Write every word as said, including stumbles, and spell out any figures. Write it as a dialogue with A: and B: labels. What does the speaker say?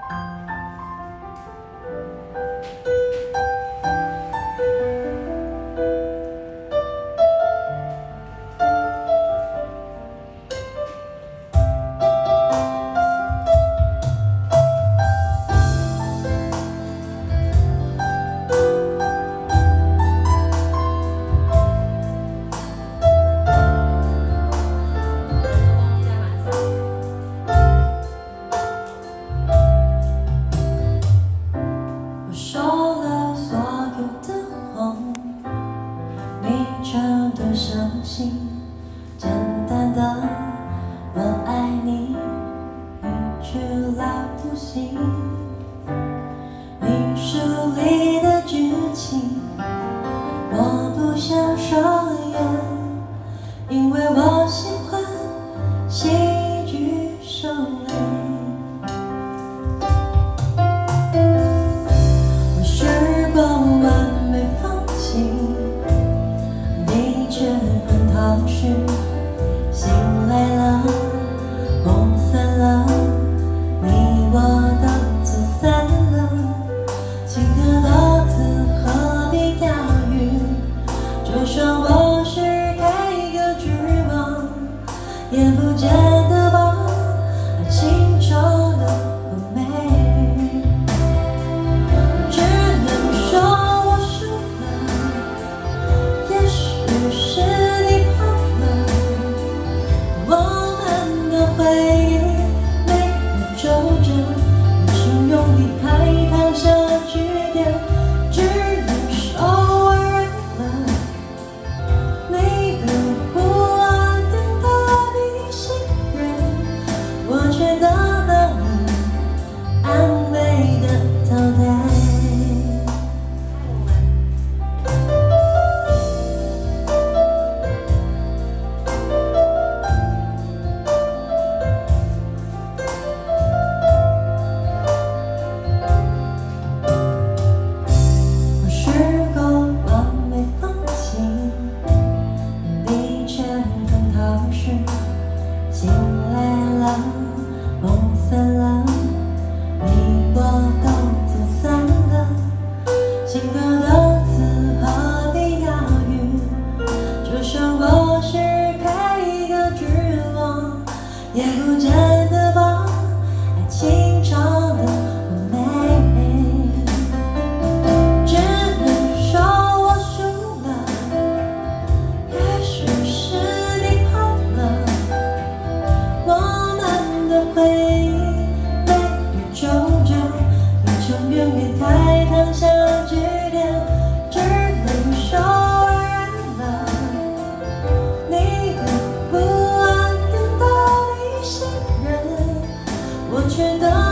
A: 相信简单的我爱你一句老不行，你书里的剧情我不想说也，因为我喜欢戏剧收尾。我试过完美放弃，却很踏实，醒来了，梦散了，你我都走散了。情歌多字何必押韵？就算我是开个指望，也不见得把爱情走得完美。只能说我输了，也许是你跑了，我们的回忆没有皱褶，人生用离开烫下句点，只能说我认了你的不安等待你信任，我却得到你安慰的淘汰。醒来了，梦散了，你我都走散了。情歌的词何必押韵？就算我是开一个指望，也不见得把爱情唱得完美。只能说我输了，也许是你跑了，回忆没有皱褶，变成远远开烫下句点，只能说我认了你的不安等待你信任，我却得